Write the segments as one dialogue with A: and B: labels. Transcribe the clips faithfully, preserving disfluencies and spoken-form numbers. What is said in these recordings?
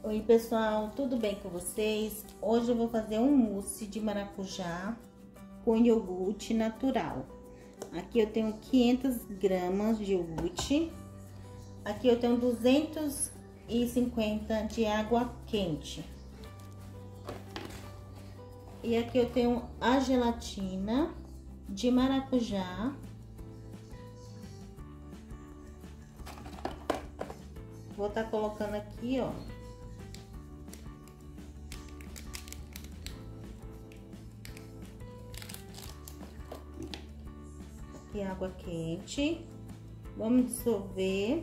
A: Oi pessoal, tudo bem com vocês? Hoje eu vou fazer um mousse de maracujá com iogurte natural. Aqui eu tenho quinhentas gramas de iogurte. Aqui eu tenho duzentos e cinquenta de água quente. E aqui eu tenho a gelatina de maracujá. Vou estar colocando aqui, ó. Aqui água quente. Vamos dissolver.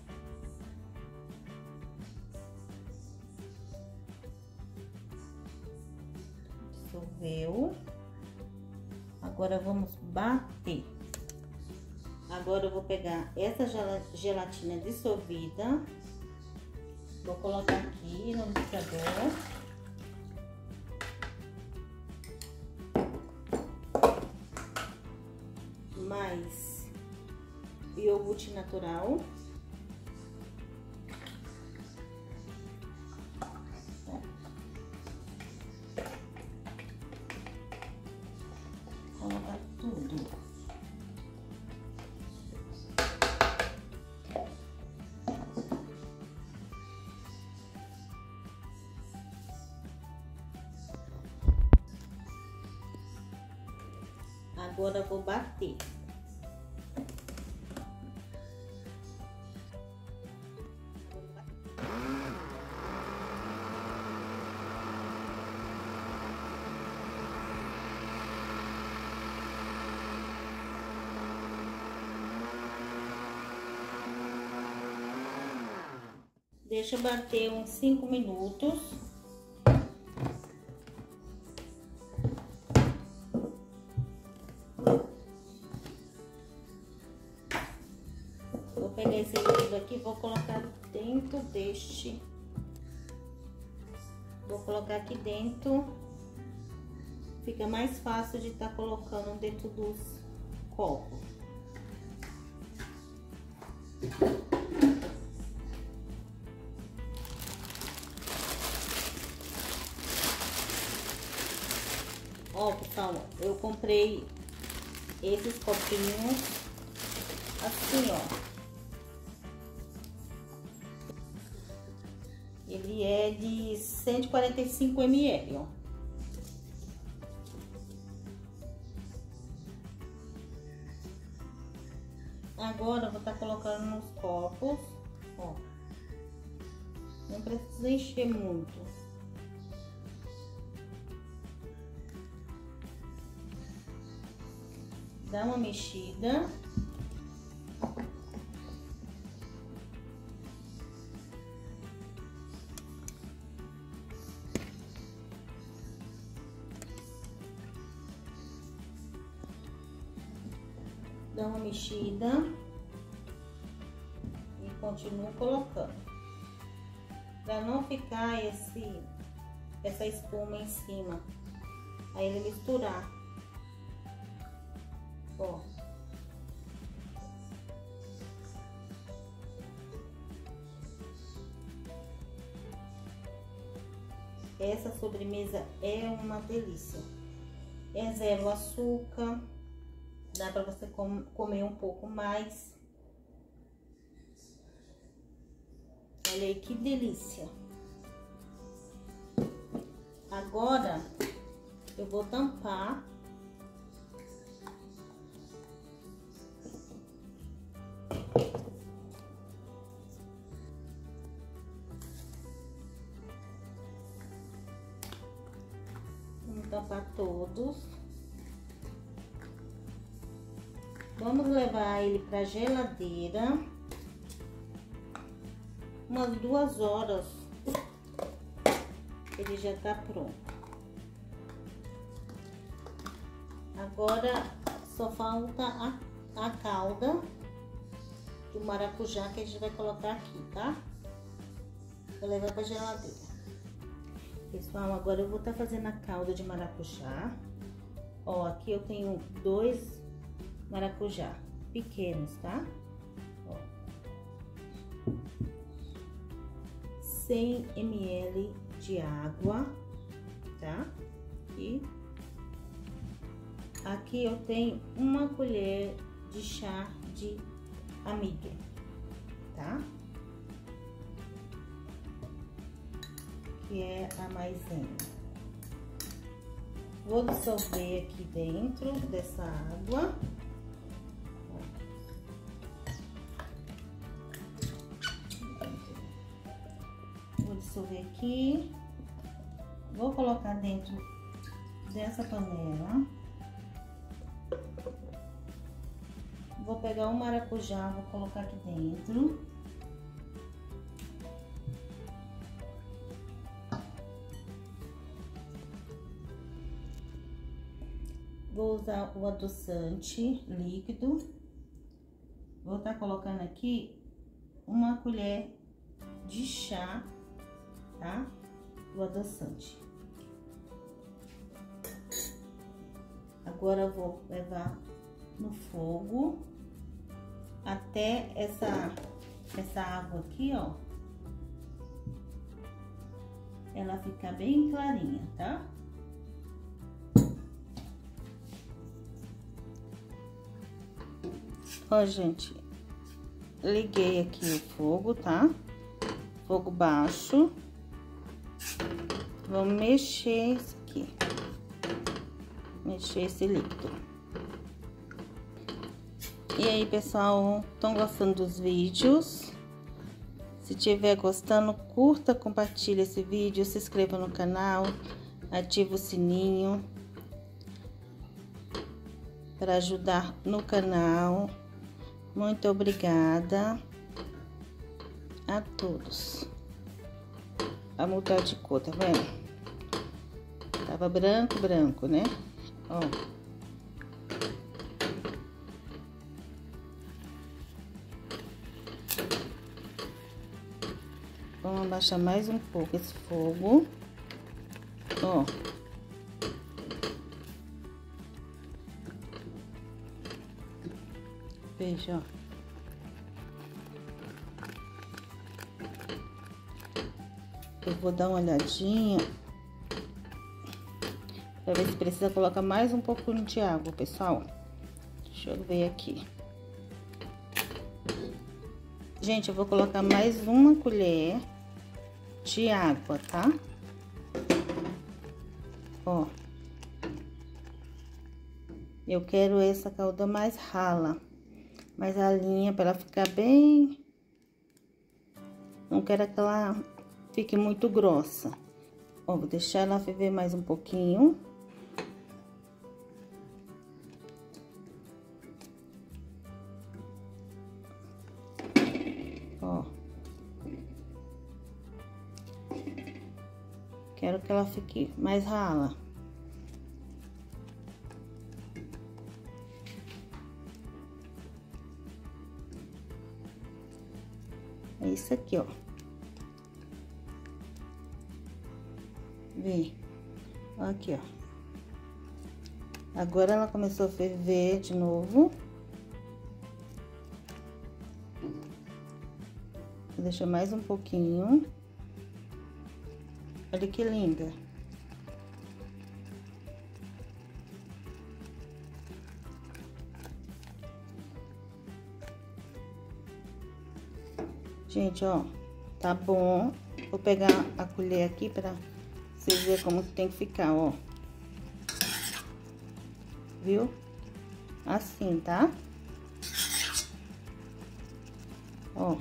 A: Dissolveu. Agora vamos bater. Agora eu vou pegar essa gelatina dissolvida. Vou colocar aqui no liquidificador. Mais iogurte natural. Colocar tudo. Agora eu vou bater. Deixa bater uns cinco minutos. Vou pegar esse líquido aqui e vou colocar dentro deste. Vou colocar aqui dentro. Fica mais fácil de estar colocando dentro dos copos. Ó, pessoal, eu comprei esses copinhos assim, ó. Ele é de cento e quarenta e cinco mililitros, ó. Agora eu vou estar colocando nos copos, ó. Não precisa encher muito. Dá uma mexida. Dá uma mexida. E continuo colocando. Pra não ficar esse, essa espuma em cima. Aí ele misturar. Ó. Essa sobremesa é uma delícia. É zero açúcar. Dá para você com, comer um pouco mais. Olha aí que delícia. Agora eu vou tampar. Vamos tampar todos. Vamos levar ele para geladeira. Umas duas horas. Ele já tá pronto. Agora só falta a, a calda do maracujá que a gente vai colocar aqui, tá? Vou levar para geladeira. Pessoal, agora eu vou estar fazendo a calda de maracujá. Ó, aqui eu tenho dois maracujá pequenos, tá? Ó. cem mililitros de água, tá? E aqui eu tenho uma colher de chá de amiga, tá? Que é a maisena. Vou dissolver aqui dentro dessa água. Vou dissolver aqui. Vou colocar dentro dessa panela. Vou pegar o maracujá, vou colocar aqui dentro. Vou usar o adoçante líquido. Vou estar colocando aqui uma colher de chá, tá? Do adoçante. Agora eu vou levar no fogo até essa, essa água aqui, ó, ela ficar bem clarinha, tá? Ó, gente, liguei aqui o fogo, tá? Fogo baixo. Vamos mexer isso aqui. Mexer esse líquido. E aí, pessoal, estão gostando dos vídeos? Se tiver gostando, curta, compartilha esse vídeo, se inscreva no canal, ativa o sininho para ajudar no canal. Muito obrigada a todos. A mudar de cor, tá vendo? Tava branco, branco, né? Ó. Vamos abaixar mais um pouco esse fogo. Ó. Veja, ó. Eu vou dar uma olhadinha pra ver se precisa colocar mais um pouquinho de água, pessoal. Deixa eu ver aqui. Gente, eu vou colocar mais uma colher de água, tá? Ó. Eu quero essa calda mais rala. Mais ralinha, pra ela ficar bem... Não quero que ela fique muito grossa. Ó, vou deixar ela ferver mais um pouquinho. Ó. Quero que ela fique mais rala. É isso aqui, ó. Vê. Aqui, ó. Agora ela começou a ferver de novo. Vou deixar mais um pouquinho. Olha que linda. Gente, ó, tá bom. Vou pegar a colher aqui pra vocês verem como que tem que ficar, ó. Viu? Assim, tá? Ó.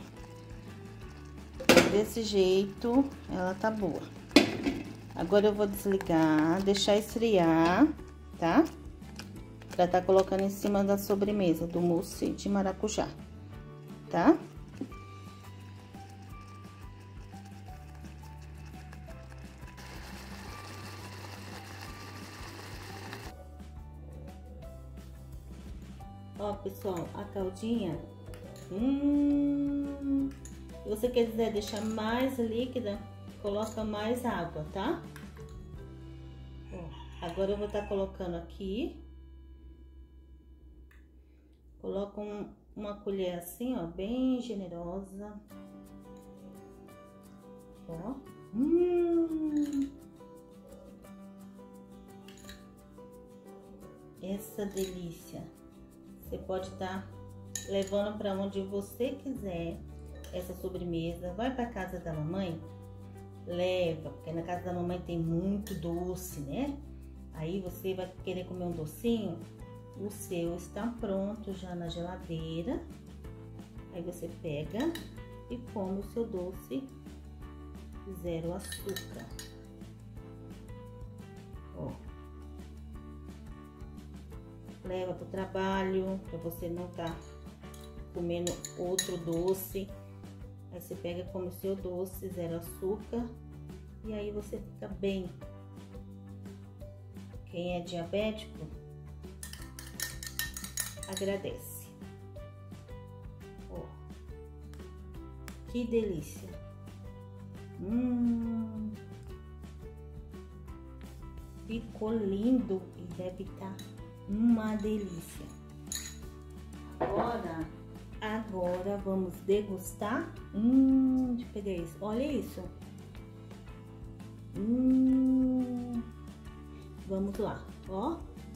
A: Desse jeito, ela tá boa. Agora eu vou desligar, deixar esfriar, tá? Pra tá colocando em cima da sobremesa do mousse de maracujá, tá? Ó, pessoal, a caldinha, hum, se você quiser deixar mais líquida, coloca mais água, tá? Ó, agora eu vou estar colocando aqui, coloco um, uma colher assim, ó, bem generosa. Ó. Hum. Essa delícia. Você pode estar levando para onde você quiser essa sobremesa. Vai para casa da mamãe, leva, porque na casa da mamãe tem muito doce, né? Aí você vai querer comer um docinho, o seu está pronto já na geladeira. Aí você pega e come o seu doce zero açúcar. Ó. Leva pro trabalho, para você não tá comendo outro doce. Aí você pega e come o seu doce zero açúcar e aí você fica bem. Quem é diabético, agradece. Ó, que delícia! Hum, ficou lindo e deve estar uma delícia. Agora, agora vamos degustar. Hum, deixa eu pegar isso. Olha isso. Hum, vamos lá, ó.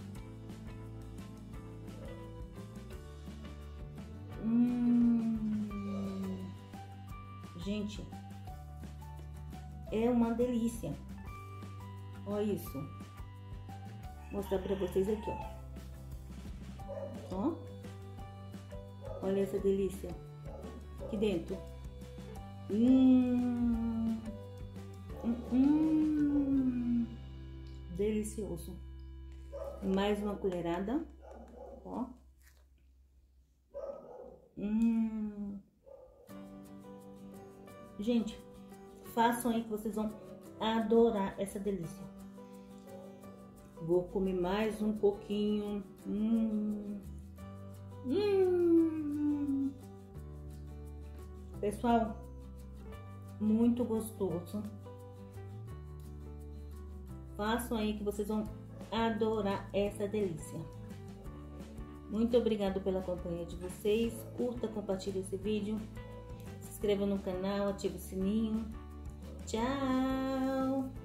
A: Hum, gente, é uma delícia. Olha isso. Vou mostrar pra vocês aqui, ó. Ó, olha essa delícia aqui dentro. Hum, hum, hum, delicioso. Mais uma colherada, ó. Hum. Gente, façam aí que vocês vão adorar essa delícia. Vou comer mais um pouquinho. Hum. Hum. Pessoal, muito gostoso. Façam aí que vocês vão adorar essa delícia. Muito obrigado pela companhia de vocês. Curta, compartilhe esse vídeo. Se inscreva no canal, ative o sininho. Tchau!